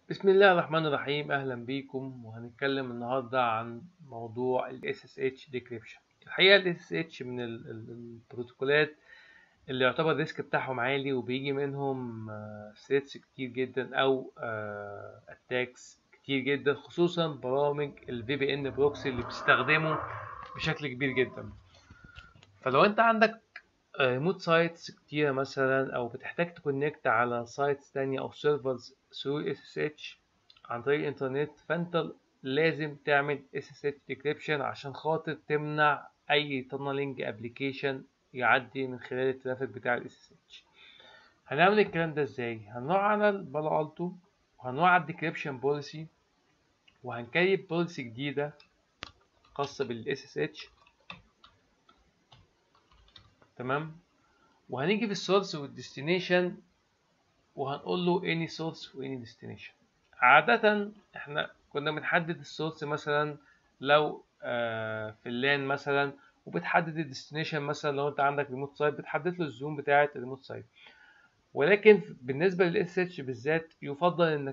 بسم الله الرحمن الرحيم. اهلا بيكم، وهنتكلم النهارده عن موضوع ال SSH decryption. الحقيقه ال SSH من البروتوكولات اللي يعتبر الريسك بتاعهم عالي، وبيجي منهم ثريتس كتير جدا او اتاكس كتير جدا، خصوصا برامج ال VPN بروكسي اللي بتستخدمه بشكل كبير جدا. فلو انت عندك ريموت سايتس كتيرة مثلا، او بتحتاج تكونكت على سايتس تانية او سيرفرز through SSH عن طريق الانترنت، فانت لازم تعمل SSH decryption عشان خاطر تمنع اي تانلينج ابلكيشن يعدي من خلال الترافيك بتاع ال SSH. هنعمل الكلام ده ازاي؟ هنروح على البالو التو، وهنروح على الديكريبشن بوليسي، وهنكريت بوليسي جديدة خاصة بال SSH. تمام. وهنيجي في السورس والديستنيشن، وهنقول له any source و any destination. عادة احنا كنا بنحدد السورس مثلا لو في اللان مثلا، وبتحدد الديستنيشن مثلا لو انت عندك ريموت سايت بتحدد له الزوم بتاعه الريموت سايت. ولكن بالنسبة لل SSH بالذات يفضل انك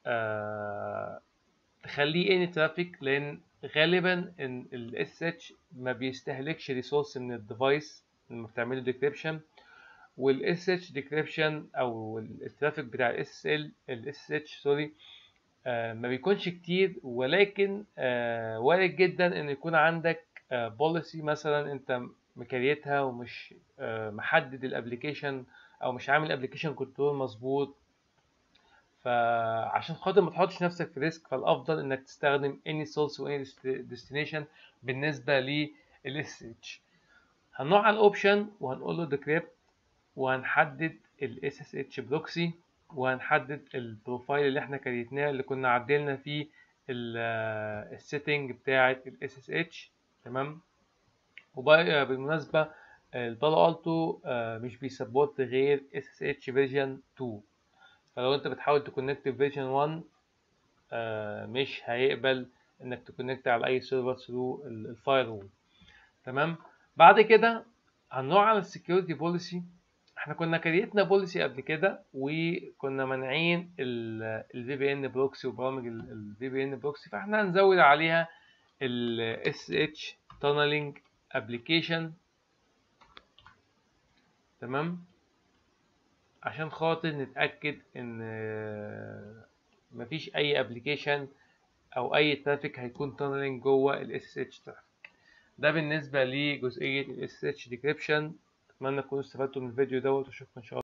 تخليه any traffic، لان غالبا ان ال SSH ما بيستهلكش ريسورس من الديفايس لما بتعمله decryption. وال SSH decryption او الترافيك بتاع ال SSH سوري ما بيكونش كتير، ولكن وارد جدا ان يكون عندك بوليسي مثلا انت مكريتها ومش محدد الابليكيشن، او مش عامل ابليكيشن كنترول مظبوط. فعشان خاطر ما تحطش نفسك في ريسك، فالافضل انك تستخدم any source و any destination بالنسبه لل SSH. هنروح على الاوبشن وهنقول له decrypt، وهنحدد ال SSH proxy، وهنحدد البروفايل اللي احنا كريتناه اللي كنا عدلنا فيه السيتنج بتاعة ال SSH. تمام. وبقى بالمناسبة البالو التو مش بيسبورت غير SSH فيرجن 2، فلو انت بتحاول تكونكت فيرجن 1 مش هيقبل انك تكونكت على اي سيرفر ثرو الفاير وول. تمام. بعد كده هنروح على السكيورتي بوليسي. احنا كنا كريتنا بوليسي قبل كده، وكنا مانعين ال VPN بروكسي وبرامج ال VPN بروكسي، فاحنا هنزود عليها ال SSH tunneling application. تمام. عشان خاطر نتأكد ان مفيش اي ابلكيشن او اي ترافيك هيكون tunneling جوه ال SSH ترافيك. ده بالنسبة لجزئية ال SSH decryption. اتمنى تكونوا استفدتوا من الفيديو دوت، واشوفكم ان شاء الله.